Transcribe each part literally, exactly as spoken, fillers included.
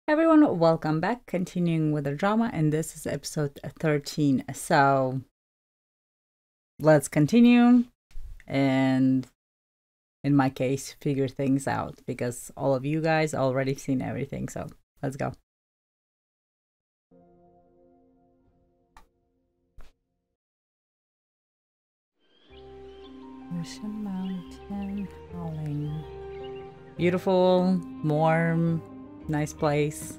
Everyone, welcome back. Continuing with the drama, and this is episode thirteen. So let's continue and, in my case, figure things out because all of you guys already seen everything. So let's go. Ocean Mountain Howling. Beautiful, warm, nice place.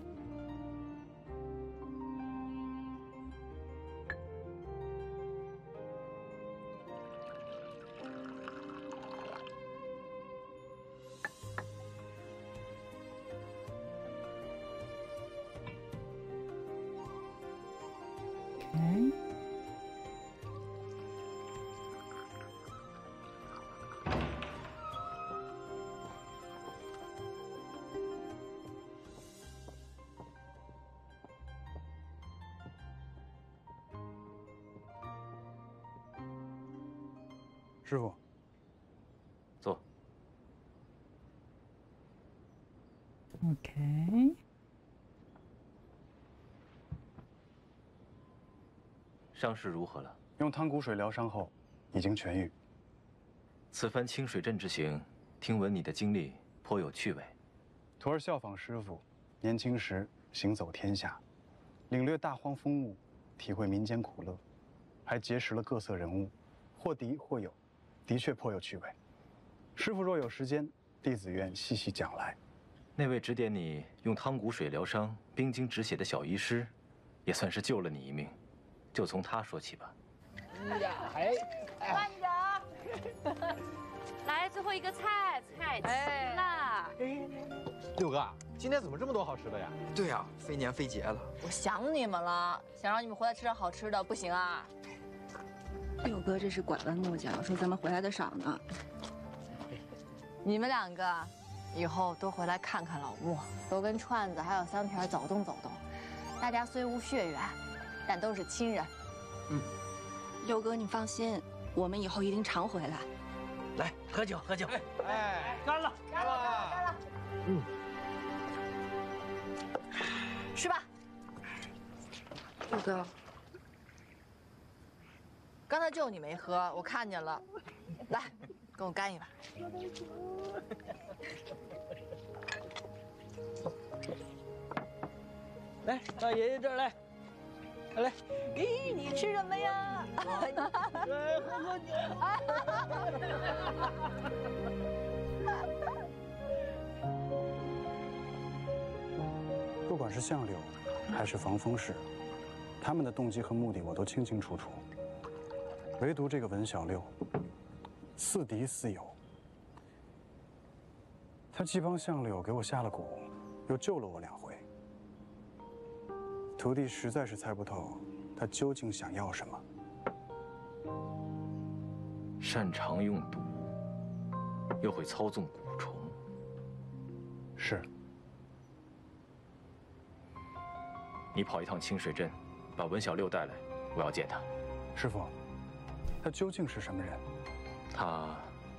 Okay. 师傅， 坐。 Okay. 伤势如何了？ 用汤谷水疗伤后，已经痊愈。 此番清水镇之行，听闻你的经历颇有趣味。 徒儿效仿师傅，年轻时行走天下，领略大荒风物，体会民间苦乐，还结识了各色人物，或敌或友，的确颇有趣味。师傅若有时间，弟子愿细细讲来。 那位指点你用汤谷水疗伤、冰晶止血的小医师，也算是救了你一命。就从他说起吧。 呀，哎， 慢点儿。来，最后一个菜，菜齐了。 六哥，今天怎么这么多好吃的呀？ 对呀、啊，飞年飞节了。 我想你们了，想让你们回来吃点好吃的，不行啊？ 六哥这是拐弯抹角，说咱们回来的少呢。 你们两个以后多回来看看老穆，多跟串子还有香甜走动走动。大家虽无血缘，但都是亲人。 嗯，六哥你放心，我们以后一定常回来。 来喝酒喝酒。 哎，哎干了干了干了干了。 嗯， 吃吧。 六哥， 刚才就你没喝，我看见了。来，跟我干一把。 来，到爷爷这儿来。来， 咦，你吃什么呀？ 来喝喝酒。 不管是相柳，还是防风氏，他们的动机和目的我都清清楚楚。唯独这个文小六，似敌似友。他既帮相柳给我下了蛊，又救了我两回。徒弟实在是猜不透，他究竟想要什么。 擅长用毒，又会操纵蛊虫。 是。 你跑一趟清水镇，把文小六带来，我要见他。 师傅，他究竟是什么人？ 他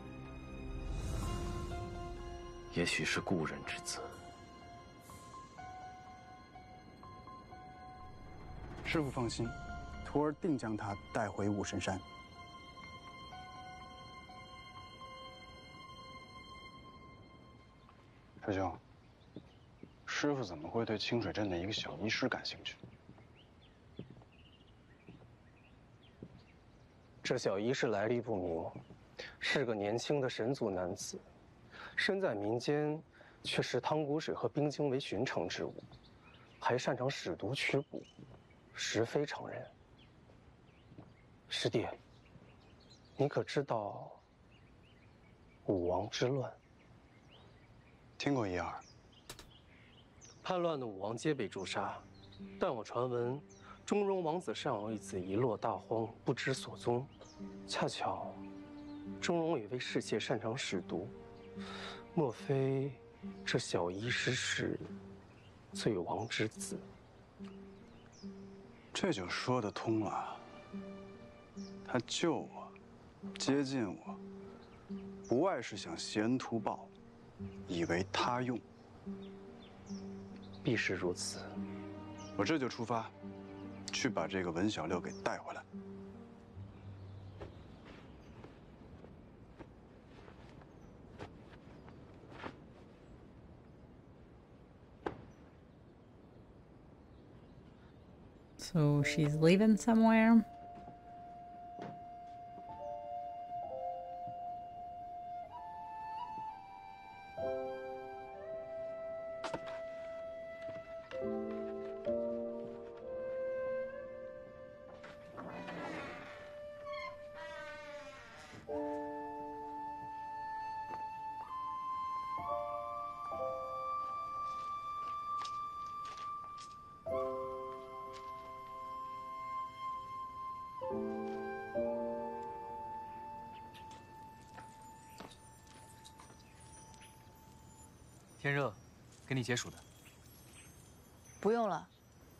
也许是故人之子。 师傅放心，徒儿定将他带回武神山。师兄，师傅怎么会对清水镇的一个小医师感兴趣？ 这小医师来历不明，是个年轻的神族男子，身在民间，却视汤谷水和冰晶为寻常之物，还擅长使毒驱蛊，实非常人。师弟，你可知道武王之乱？ 听过一二。 叛乱的武王皆被诛杀，但我传闻，中荣王子尚有一子遗落大荒，不知所踪。恰巧，中荣有位侍妾擅长使毒，莫非这小医师是罪王之子？ 这就说得通了。他救我，接近我，不外是想携恩图报，以为他用。 必是如此。 我这就出发，去把这个文小六给带回来。 So she's leaving somewhere. 天热，给你解暑的。 不用了。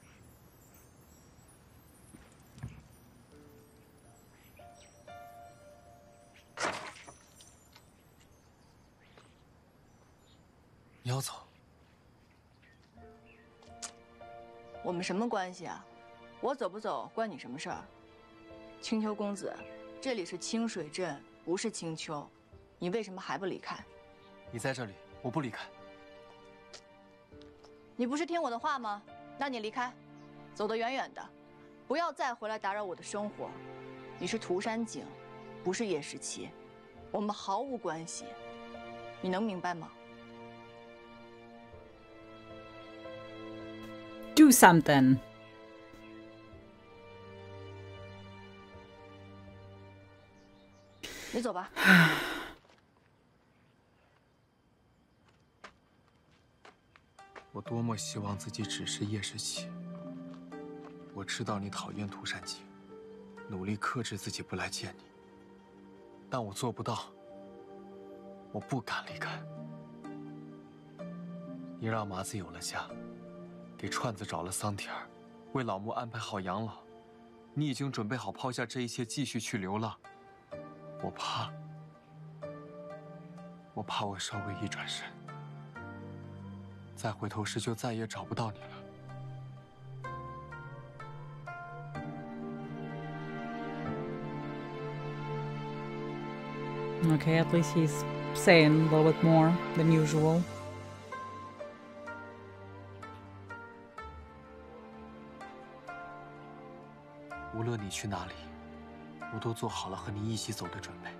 你要走？ 我们什么关系啊？我走不走关你什么事儿？青丘公子，这里是清水镇，不是青丘，你为什么还不离开？ 你在这里，我不离开。 你不是听我的话吗？那你离开，走得远远的，不要再回来打扰我的生活。你是涂山璟，不是叶时琪，我们毫无关系，你能明白吗 ？Do something. 你走吧。 我多么希望自己只是叶时琪。我知道你讨厌涂山璟，努力克制自己不来见你，但我做不到。我不敢离开。你让麻子有了家，给串子找了桑田儿，为老木安排好养老，你已经准备好抛下这一切，继续去流浪。我怕，我怕我稍微一转身。 再回头时，就再也找不到你了。 Okay, at least he's saying a little bit more than usual. 无论你去哪里，我都做好了和你一起走的准备。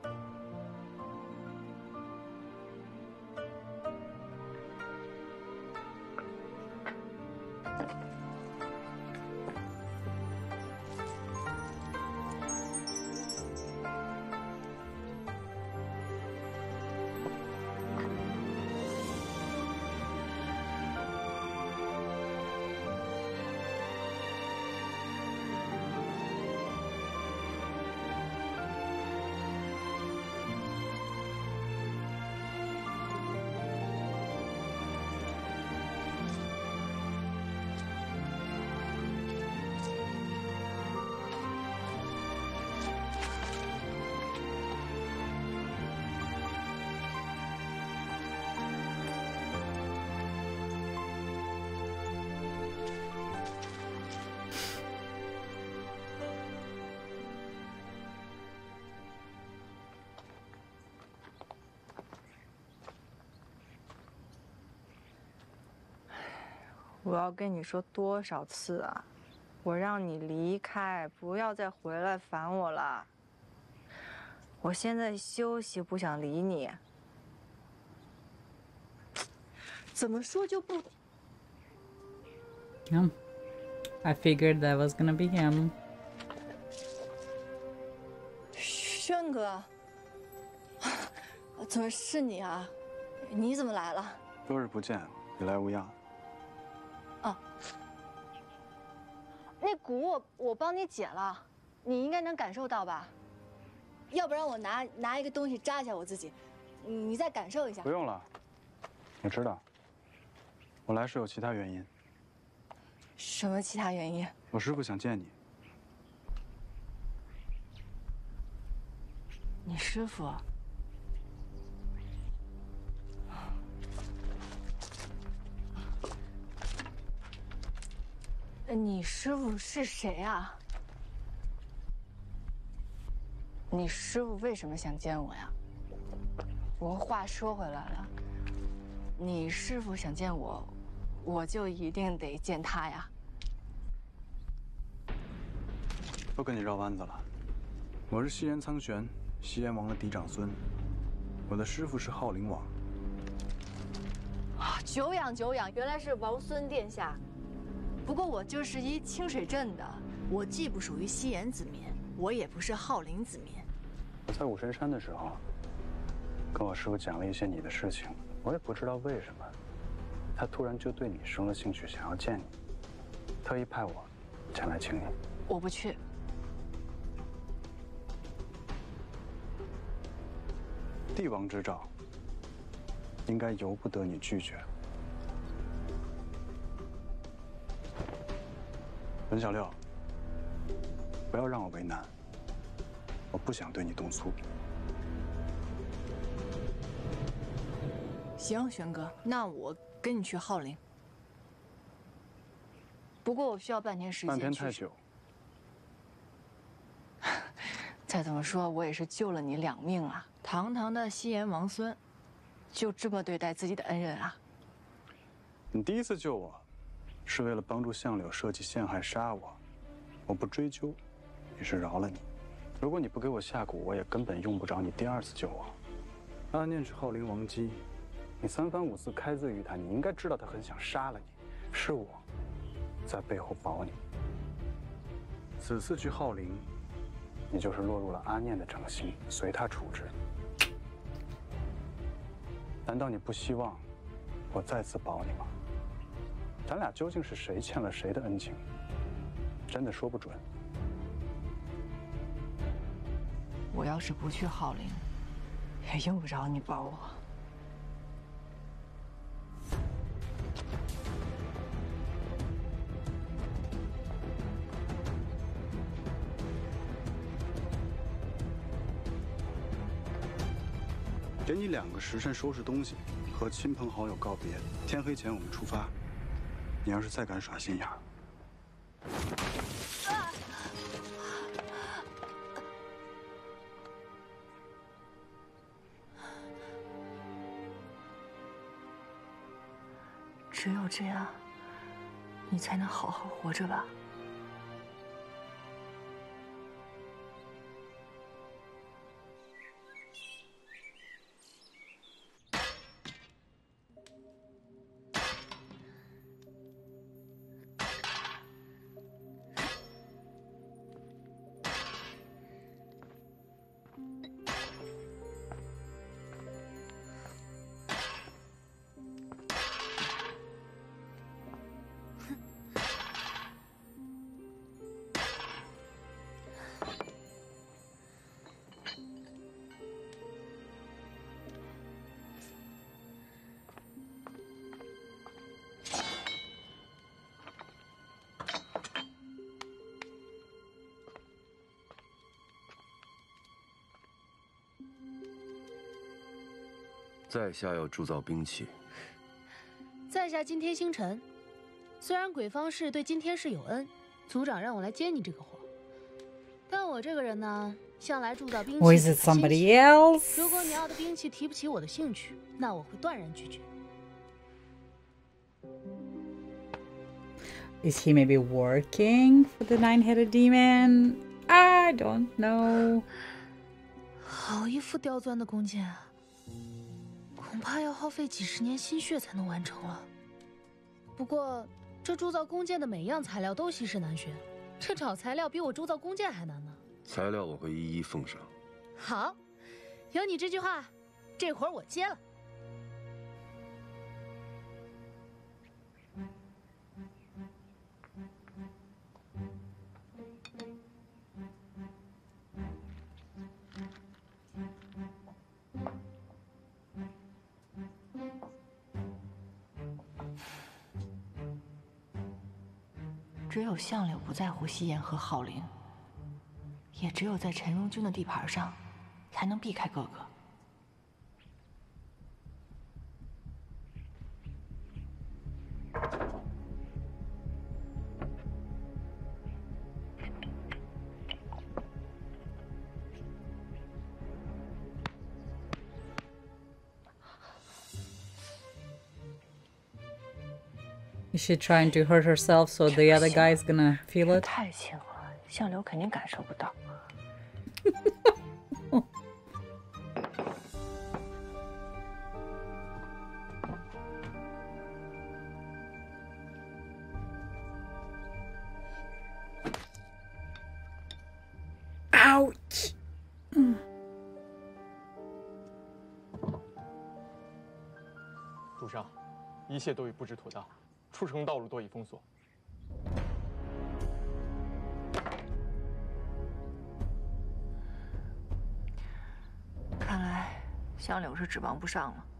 我要跟你说多少次啊！我让你离开，不要再回来烦我了。我现在休息，不想理你。怎么说就不？ Yeah, I figured that was gonna be him. 轩哥，怎么是你啊？你怎么来了？ 多日不见，有来无恙。 啊，那蛊我我帮你解了，你应该能感受到吧？要不然我拿拿一个东西扎一下我自己，你再感受一下。 不用了，我知道。我来是有其他原因。 什么其他原因？ 我师父想见你。 你师父？ 你师傅是谁啊？你师傅为什么想见我呀？不过话说回来了，你师傅想见我，我就一定得见他呀。 不跟你绕弯子了，我是西炎苍玄，西炎王的嫡长孙，我的师傅是昊灵王。 啊，久仰久仰，原来是王孙殿下。不过我就是一清水镇的，我既不属于西炎子民，我也不是昊灵子民。 我在武神山的时候，跟我师傅讲了一些你的事情，我也不知道为什么，他突然就对你生了兴趣，想要见你，特意派我前来请你。 我不去。 帝王之诏，应该由不得你拒绝。文小六，不要让我为难，我不想对你动粗。 行，玄哥，那我跟你去昊灵。不过我需要半天时间。 半天太久。 再怎么说，我也是救了你两命啊！堂堂的西炎王孙，就这么对待自己的恩人啊？ 你第一次救我，是为了帮助相柳设计陷害杀我，我不追究，也是饶了你。如果你不给我下蛊，我也根本用不着你第二次救我。阿念是昊灵王姬，你三番五次开罪于他，你应该知道他很想杀了你，是我在背后保你。此次去昊灵，你就是落入了阿念的掌心，随他处置。难道你不希望我再次保你吗？咱俩究竟是谁欠了谁的恩情，真的说不准。 我要是不去昊灵，也用不着你保我。 给你两个时辰收拾东西，和亲朋好友告别。天黑前我们出发。你要是再敢耍心眼儿， 只有这样，你才能好好活着吧。 在下要铸造兵器。 在下今天星辰，虽然鬼方氏对今天氏有恩，族长让我来接你这个活，但我这个人呢，向来铸造兵器。 Or is it somebody else? 如果你要的兵器提不起我的兴趣，那我会断然拒绝。 Is he maybe working for the nine-headed demon? I don't know. 好一副刁钻的弓箭啊！ 恐怕要耗费几十年心血才能完成了。不过，这铸造弓箭的每一样材料都稀世难寻，这找材料比我铸造弓箭还难呢。 材料我会一一奉上。 好，有你这句话，这活儿我接了。 只有相柳不在乎西炎和昊灵，也只有在陈荣军的地盘上，才能避开哥哥。 Is she trying to hurt herself so the other guy is gonna feel it? 太轻了，相柳肯定感受不到。 Ouch！ 嗯。 主上，一切都已布置妥当，出城道路多已封锁。 看来相柳是指望不上了。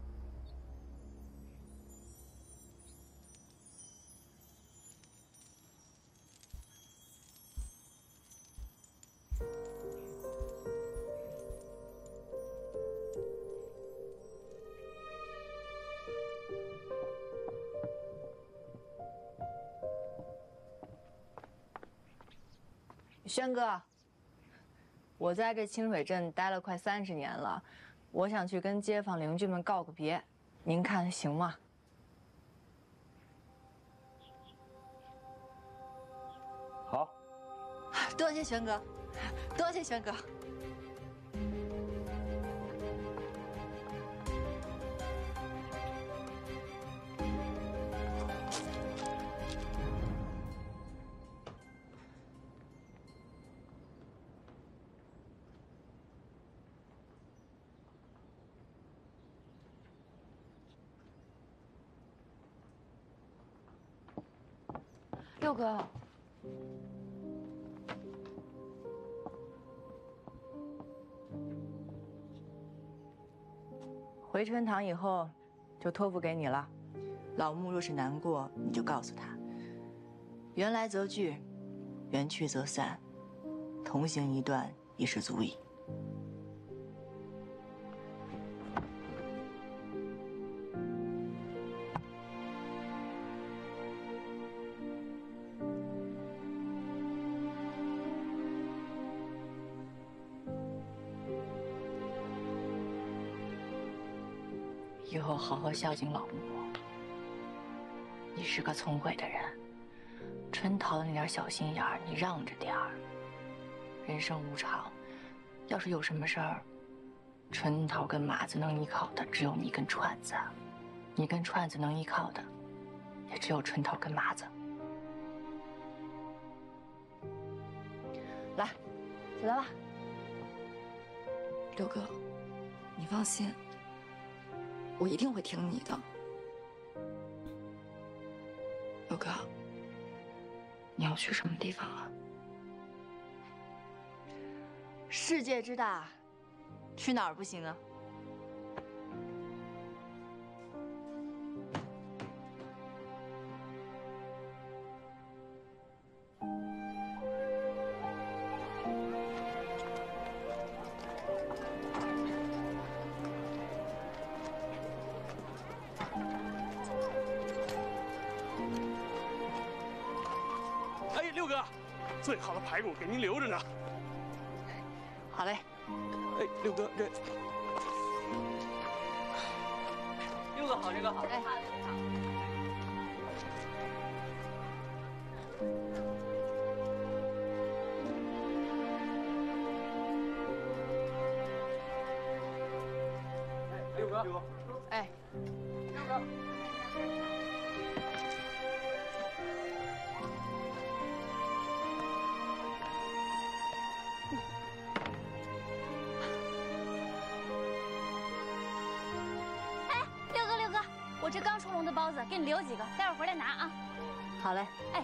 轩哥，我在这清水镇待了快三十年了，我想去跟街坊邻居们告个别，您看行吗？ 好， 多谢轩哥，多谢轩哥。六哥，回春堂以后，就托付给你了。老穆若是难过，你就告诉他，缘来则聚，缘去则散，同行一段已是足矣。以后好好孝敬老穆。你是个聪慧的人，春桃的那点小心眼儿，你让着点儿。人生无常，要是有什么事儿，春桃跟麻子能依靠的只有你跟串子，你跟串子能依靠的，也只有春桃跟麻子。来，起来吧。 六哥，你放心。我一定会听你的，六哥。你要去什么地方啊？ 世界之大，去哪儿不行啊？ 最好的排骨给您留着呢。 好嘞。 哎，六哥，这六个好，这个好。哎， 六哥，六哥， 哎， 六哥。 我这刚出笼的包子，给你留几个，待会儿回来拿啊。 好嘞。哎，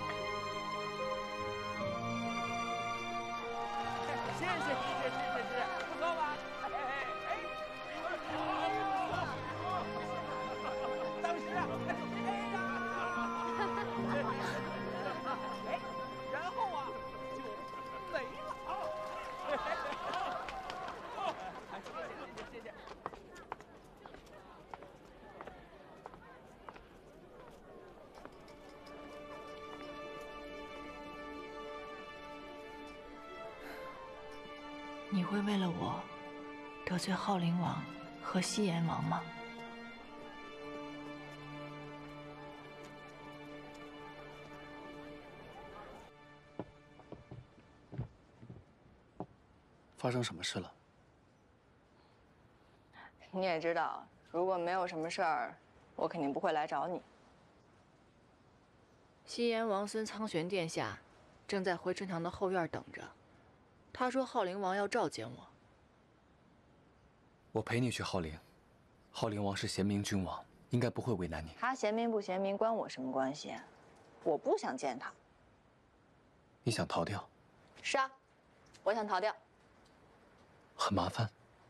谢谢谢谢谢谢，不错吧？哎哎哎，当时啊，哎呀，哎，然后啊就没了。谢谢谢谢。 你会为了我得罪昊灵王和西阎王吗？ 发生什么事了？ 你也知道，如果没有什么事儿，我肯定不会来找你。西炎王孙苍玄殿下正在回春堂的后院等着，他说昊灵王要召见我。 我陪你去昊灵。昊灵王是贤明君王，应该不会为难你。 他贤明不贤明关我什么关系？我不想见他。 你想逃掉？ 是啊，我想逃掉。 很麻烦。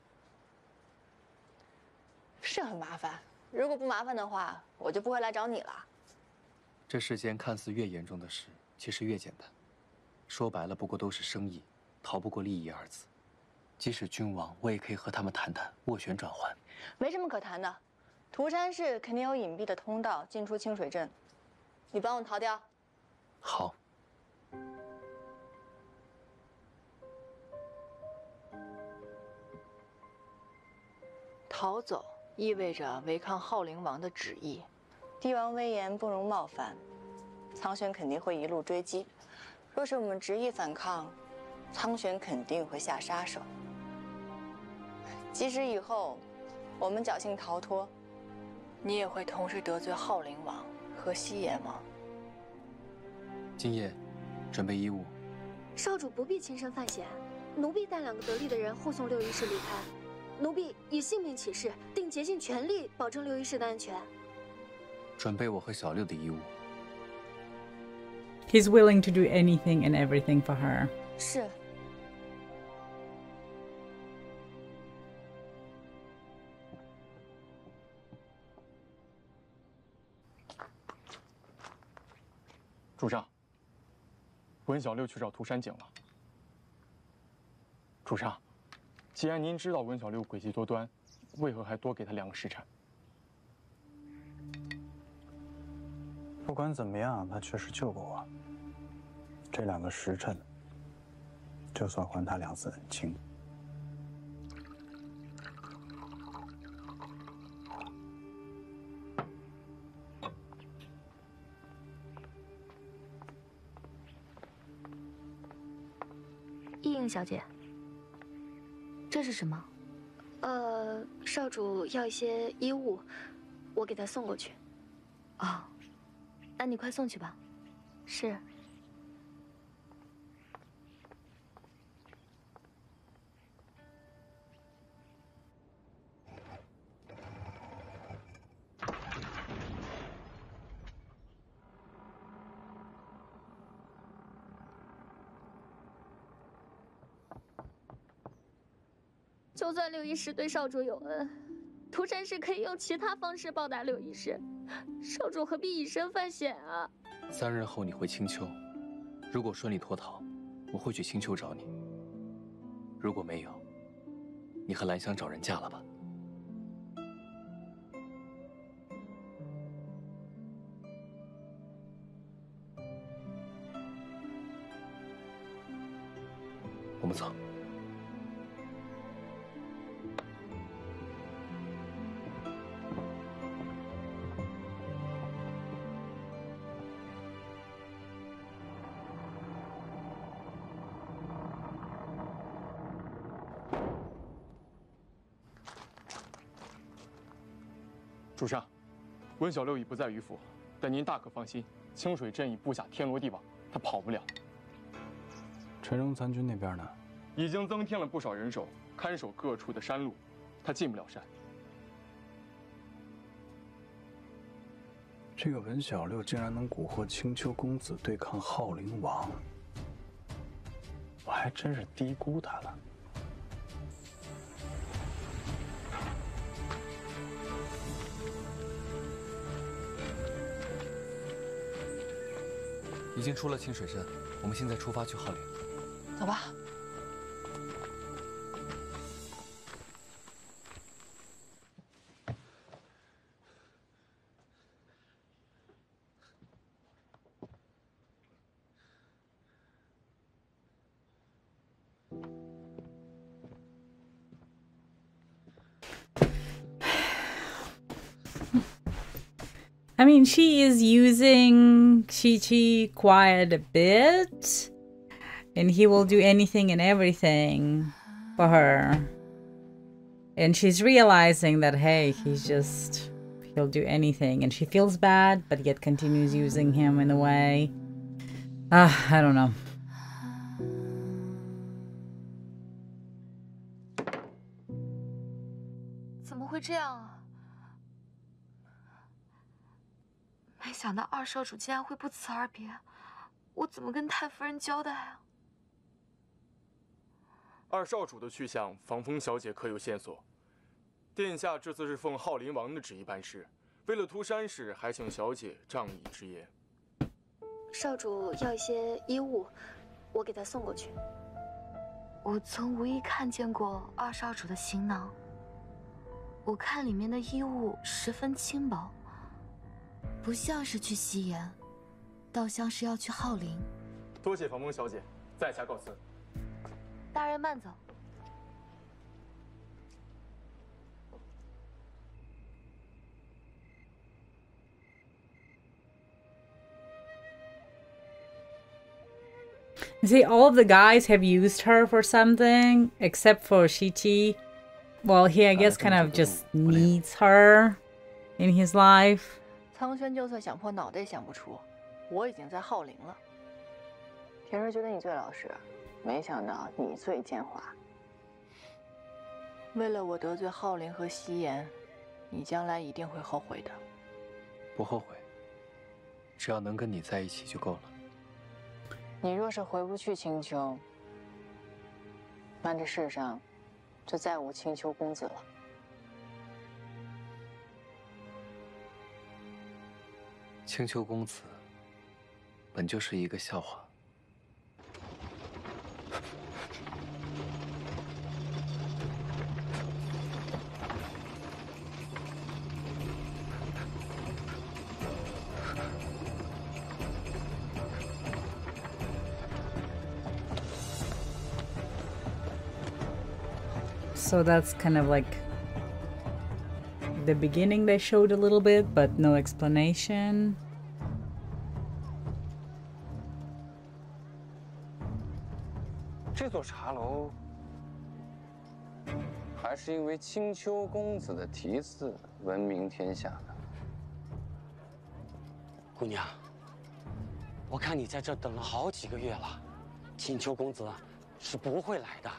是很麻烦，如果不麻烦的话，我就不会来找你了。 这世间看似越严重的事，其实越简单。说白了，不过都是生意，逃不过利益二字。即使君王，我也可以和他们谈谈，斡旋转换。 没什么可谈的，涂山氏肯定有隐蔽的通道进出清水镇，你帮我逃掉。 好。 逃走意味着违抗昊灵王的旨意，帝王威严不容冒犯，苍玄肯定会一路追击。若是我们执意反抗，苍玄肯定会下杀手。即使以后我们侥幸逃脱，你也会同时得罪昊灵王和西炎王。 今夜，准备衣物。 少主不必亲身犯险，奴婢带两个得力的人护送六医师离开。奴婢以性命起誓，定竭尽全力保证六医师的安全。 准备我和小六的衣物。 He's willing to do anything and everything for her. 是。 主上，文小六去找涂山璟了。主上。既然您知道文小六诡计多端，为何还多给他两个时辰？ 不管怎么样，他确实救过我。这两个时辰，就算还他两次恩情。 意映小姐。这是什么？ 呃，少主要一些衣物，我给他送过去。 哦，那你快送去吧。 是。就算六医师对少主有恩，涂山氏可以用其他方式报答六医师，少主何必以身犯险啊？ 三日后你回青丘，如果顺利脱逃，我会去青丘找你；如果没有，你和兰香找人嫁了吧。我们走。 主上，温小六已不在于府，但您大可放心，清水镇已布下天罗地网，他跑不了。 陈荣参军那边呢？ 已经增添了不少人手，看守各处的山路，他进不了山。 这个文小六竟然能蛊惑青丘公子对抗昊灵王，我还真是低估他了。 已经出了清水镇，我们现在出发去昊灵。 走吧。 I mean, she is using Qiqi quite a bit, and he will do anything and everything. for her. And she's realizing that, hey, he's just, he'll do anything. And she feels bad, but yet continues using him in a way. Ah, I don't know. 怎么会这样啊？没想到二少主竟然会不辞而别，我怎么跟太夫人交代啊？ 二少主的去向，防风小姐可有线索？殿下这次是奉浩林王的旨意办事，为了涂山氏，还请小姐仗义直言。 少主要一些衣物，我给他送过去。 我曾无意看见过二少主的行囊，我看里面的衣物十分轻薄，不像是去西岩，倒像是要去浩林。 多谢防风小姐，在下告辞。 大人慢走。 See, all of the guys have used her for something, except for Shiti. Well, he, I guess, kind of just needs her in his life. 苍轩就算想破脑袋也想不出，我已经在浩林了。平时觉得你最老实，没想到你最奸猾。为了我得罪浩林和西岩，你将来一定会后悔的。 不后悔，只要能跟你在一起就够了。 你若是回不去青丘，那这世上就再无青丘公子了。 青丘公子本就是一个笑话。 So that's kind of like the beginning they showed a little bit, but no explanation. 这座茶楼还是因为青丘公子的题字闻名天下的。 姑娘，我看你在这等了好几个月了，青丘公子是不会来的。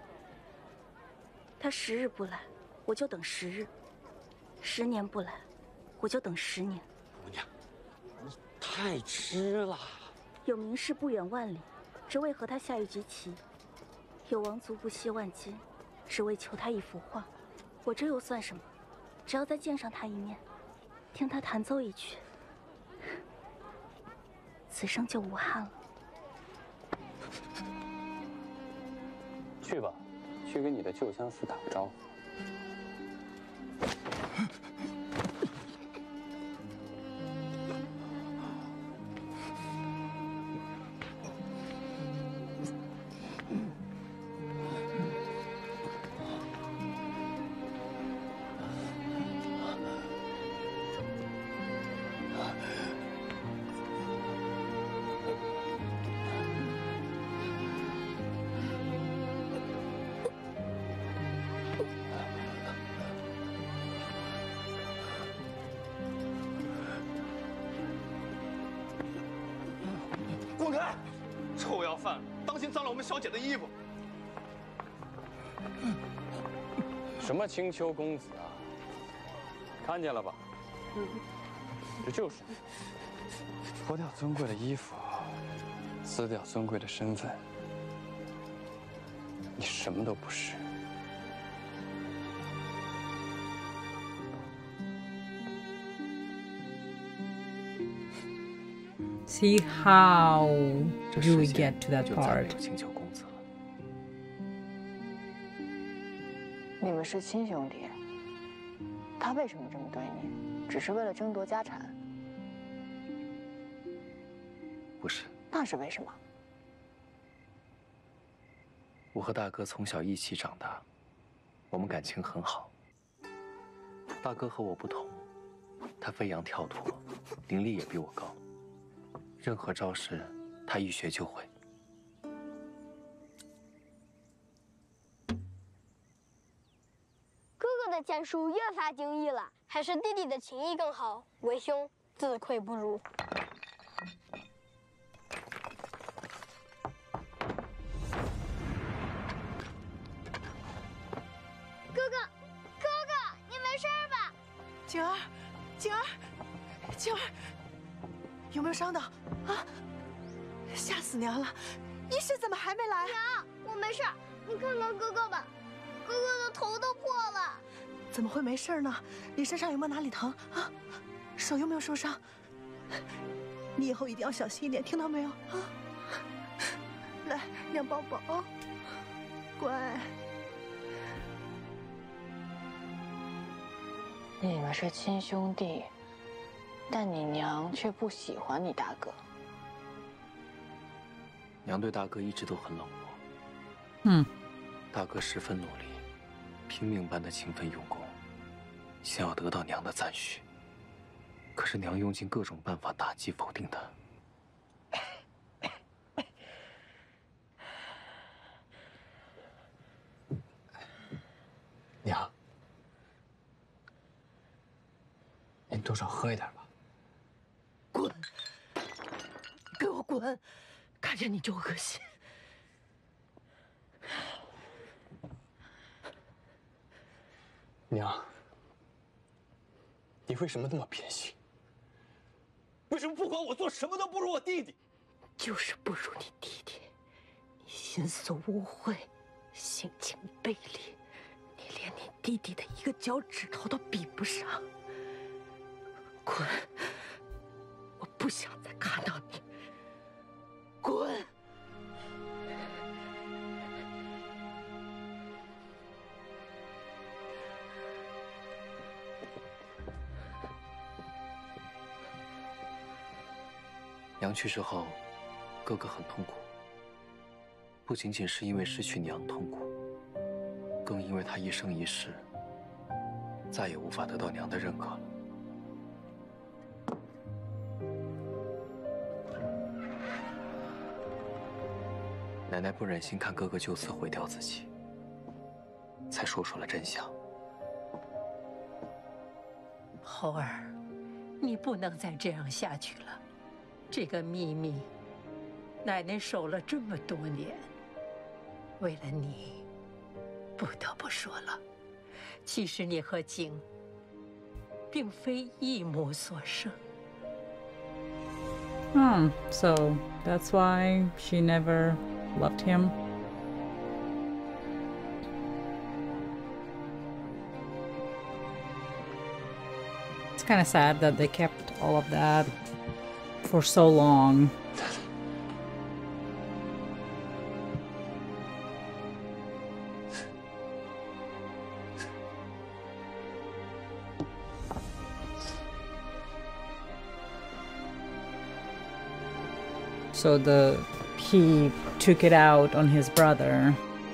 他十日不来，我就等十日；十年不来，我就等十年。 姑娘，你太痴了。 有名士不远万里，只为和他下一局棋；有王族不惜万金，只为求他一幅画。我这又算什么？只要再见上他一面，听他弹奏一曲，此生就无憾了。 去吧。去跟你的旧相思打个招呼。 滚开！臭要饭，当心脏了我们小姐的衣服。 什么青丘公子啊？看见了吧？嗯，这就是脱掉尊贵的衣服，撕掉尊贵的身份，你什么都不是。 See how do we get to that part? 你们是亲兄弟，他为什么这么对你？只是为了争夺家产？ 不是。 那是为什么？ 我和大哥从小一起长大，我们感情很好。大哥和我不同，他飞扬跳脱，灵力也比我高。 任何招式，他一学就会。 战术越发精益了，还是弟弟的情谊更好，为兄自愧不如。哥哥，哥哥，你没事吧？ 景儿，景儿，景儿，有没有伤到？啊！吓死娘了！医生怎么还没来？ 娘，我没事，你看看哥哥吧，哥哥的头都破了。 怎么会没事呢？你身上有没有哪里疼啊？手有没有受伤？你以后一定要小心一点，听到没有？啊！来，娘抱抱，乖。 你们是亲兄弟，但你娘却不喜欢你大哥。 娘对大哥一直都很冷漠。 嗯， 大哥十分努力，拼命般的勤奋用功，想要得到娘的赞许。可是娘用尽各种办法打击否定他。 娘，您多少喝一点吧。 滚！给我滚！看见你就恶心。 娘，你为什么那么偏心？为什么不管我做什么都不如我弟弟？ 就是不如你弟弟，你心思污秽，性情卑劣，你连你弟弟的一个脚趾头都比不上。滚！我不想再看到你。滚！ 娘去世后，哥哥很痛苦，不仅仅是因为失去娘痛苦，更因为他一生一世再也无法得到娘的认可了。奶奶不忍心看哥哥就此毁掉自己，才说出了真相。 猴儿，你不能再这样下去了。这个秘密，奶奶守了这么多年，为了你，不得不说了。其实你和景，并非一母所生。 Hmm, so that's why she never loved him. It's kind of sad that they kept all of that for so long. So the he took it out on his brother.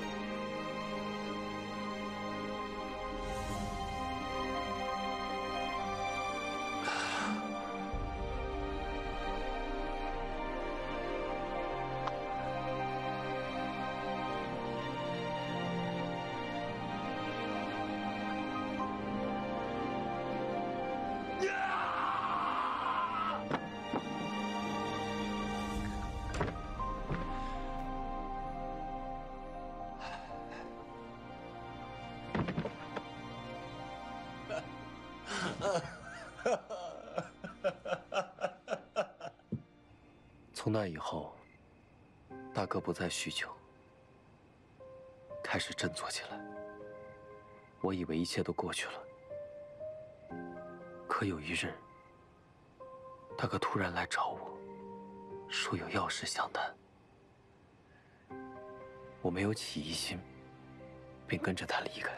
从那以后，大哥不再酗酒，开始振作起来。我以为一切都过去了，可有一日，大哥突然来找我，说有要事相谈。我没有起疑心，便跟着他离开。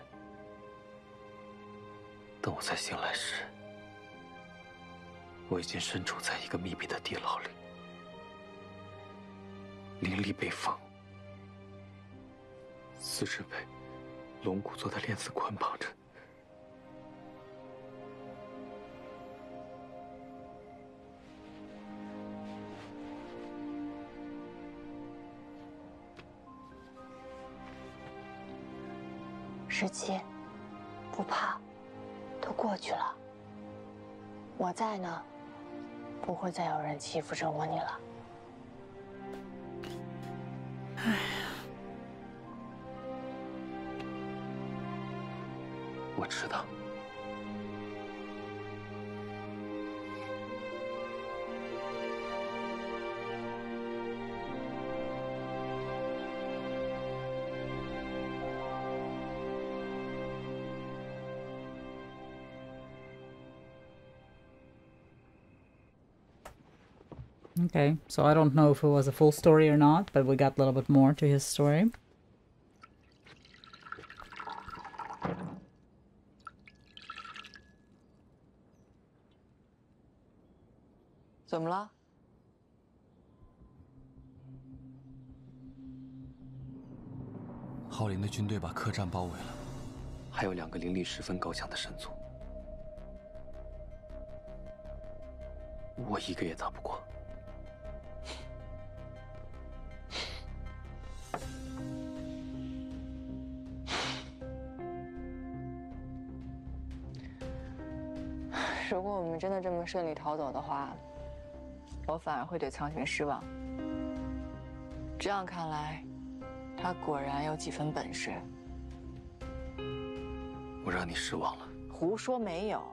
等我再醒来时，我已经身处在一个密闭的地牢里，林立被封，四肢被龙骨做的链子捆绑着。 十七，不怕， 过去了。我在呢，不会再有人欺负折磨你了。 哎呀， 我知道。 Okay, so I don't know if it was a full story or not, but we got a little bit more to his story. 怎么了？ 浩林的军队把客栈包围了，还有两个灵力十分高强的神族，我一个也打不过。 如果我们真的这么顺利逃走的话，我反而会对苍玄失望。这样看来，他果然有几分本事。 我让你失望了？ 胡说没有。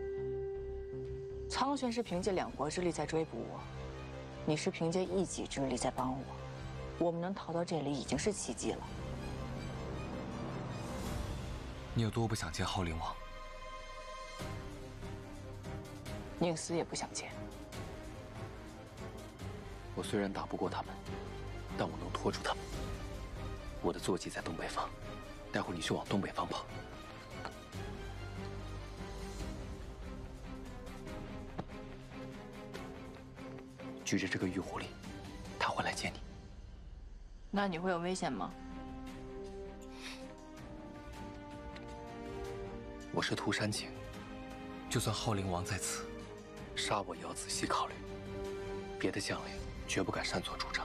苍玄是凭借两国之力在追捕我，你是凭借一己之力在帮我。我们能逃到这里已经是奇迹了。 你有多不想见浩灵王？ 宁死也不想见。 我虽然打不过他们，但我能拖住他们。我的坐骑在东北方，待会儿你就往东北方跑。举着这个玉狐狸，他会来接你。 那你会有危险吗？ 我是涂山璟，就算浩灵王在此。 杀我也要仔细考虑，别的将领绝不敢擅作主张。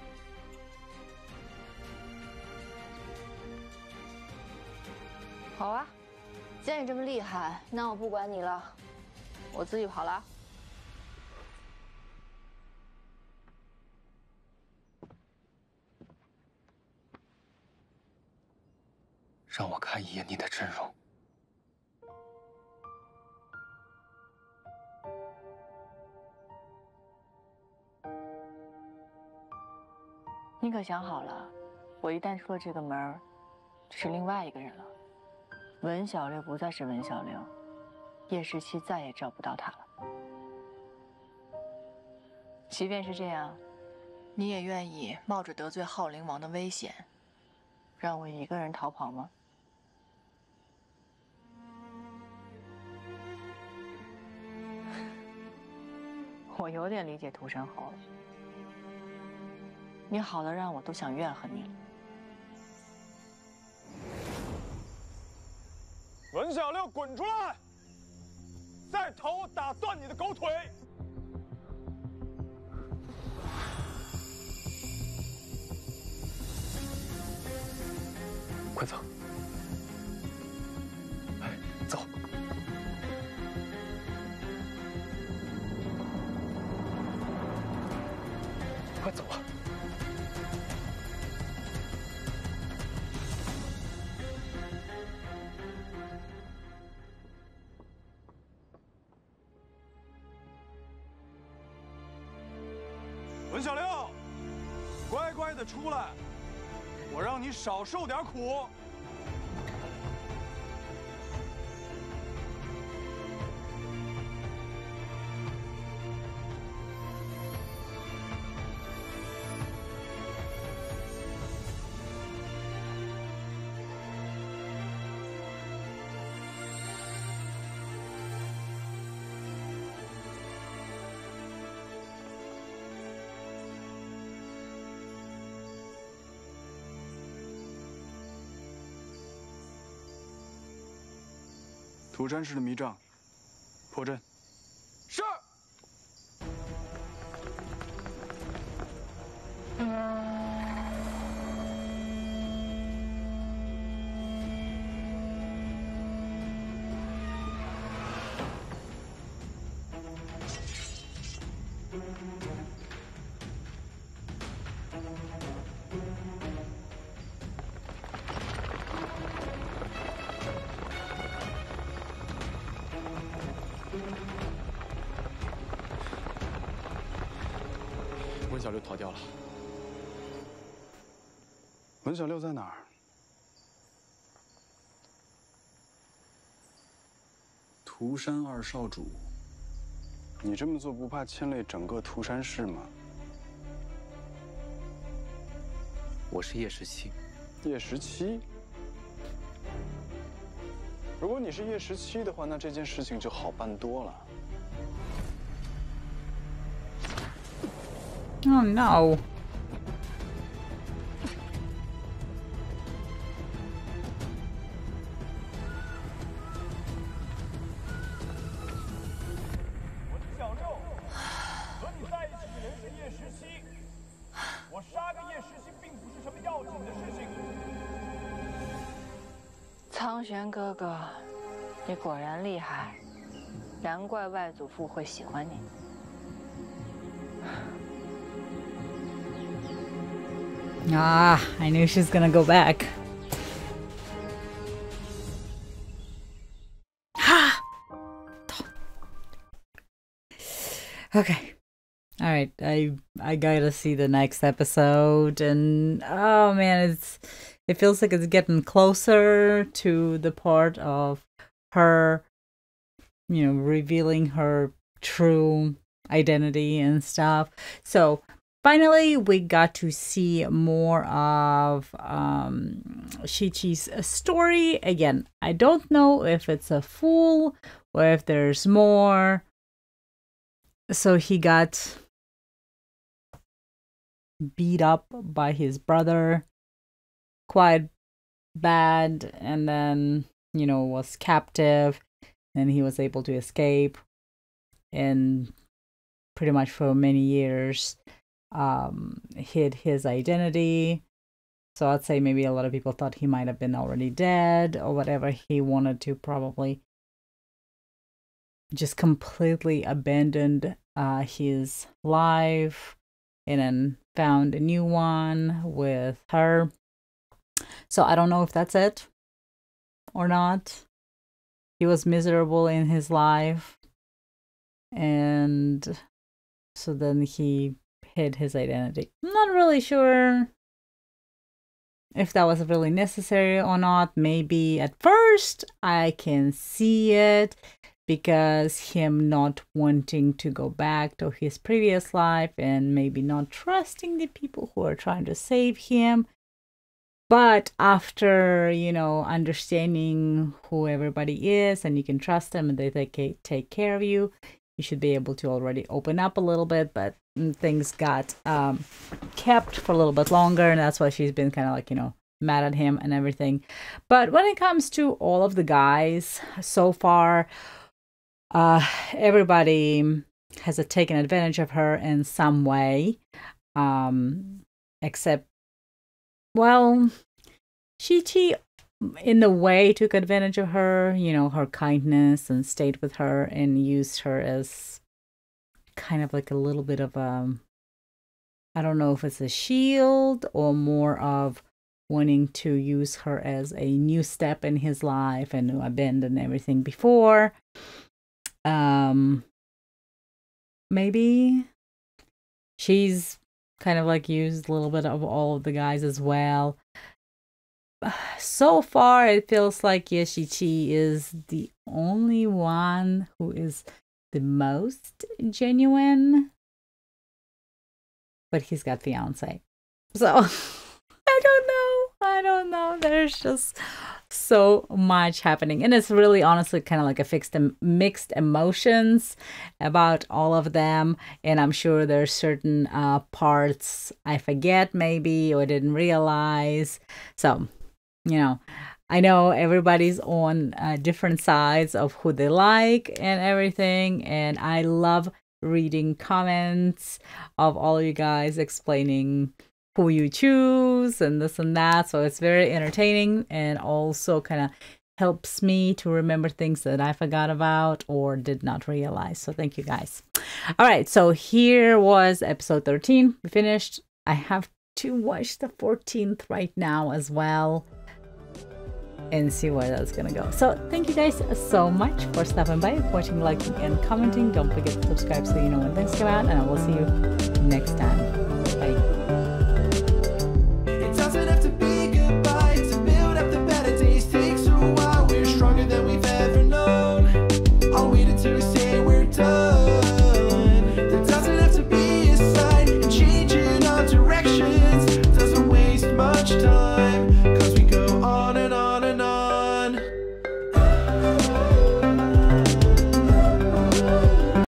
好啊，既然你这么厉害，那我不管你了，我自己跑了。 让我看一眼你的真容。 你可想好了，我一旦出了这个门，就是另外一个人了。文小六不再是文小六，叶时期再也找不到他了。即便是这样，你也愿意冒着得罪浩灵王的危险，让我一个人逃跑吗？我有点理解涂山侯了。 你好的让我都想怨恨你了。 文小六，滚出来！再逃，我打断你的狗腿！ 快走！哎，走！快走啊！ 文小六，乖乖的出来，我让你少受点苦。 涂山氏的迷障，破阵。 是。 文小六逃掉了。 文小六在哪儿？涂山二少主，你这么做不怕牵累整个涂山市吗？ 我是叶十七。 叶十七？如果你是叶十七的话，那这件事情就好办多了。 Oh no. “苍玄哥哥，你果然厉害，难怪外祖父会喜欢你。” Ah, I knew she's gonna go back. Ha! Okay. All right. I I gotta see the next episode, and oh man, it's it feels like it's getting closer to the part of her, you know, revealing her true identity and stuff. So. Finally, we got to see more of um, Shichi's story. Again, I don't know if it's a full or if there's more. So he got beat up by his brother quite bad, and then, you know, was captive, and he was able to escape, and pretty much for many years um hid his identity. So I'd say maybe a lot of people thought he might have been already dead or whatever. He wanted to probably just completely abandoned uh his life and then found a new one with her. So I don't know if that's it or not. He was miserable in his life, and so then he hid his identity. I'm not really sure if that was really necessary or not. Maybe at first I can see it because him not wanting to go back to his previous life and maybe not trusting the people who are trying to save him. But after, you know, understanding who everybody is and you can trust them and they take, take care of you, you should be able to already open up a little bit. But things got um, kept for a little bit longer, and that's why she's been kind of like, you know, mad at him and everything. But when it comes to all of the guys so far, uh, everybody has uh, taken advantage of her in some way, um, except, well, Shichi in a way took advantage of her, you know, her kindness, and stayed with her and used her as kind of like a little bit of a, I don't know if it's a shield or more of wanting to use her as a new step in his life and to abandon everything before. Um, maybe she's kind of like used a little bit of all of the guys as well. So far, it feels like Yeshichi is the only one who is the most genuine, but he's got fiance. So I don't know. I don't know. There's just so much happening, and it's really honestly kind of like a fixed mixed emotions about all of them. And I'm sure there's certain uh, parts I forget maybe or didn't realize. So, you know, I know everybody's on uh, different sides of who they like and everything, and I love reading comments of all of you guys explaining who you choose and this and that. So it's very entertaining, and also kind of helps me to remember things that I forgot about or did not realize. So thank you guys. All right, so here was episode thirteen. We finished. I have to watch the fourteenth right now as well and see where that's gonna go. So thank you guys so much for stopping by, watching, liking, and commenting. Don't forget to subscribe so you know when things come out, and I will see you next time.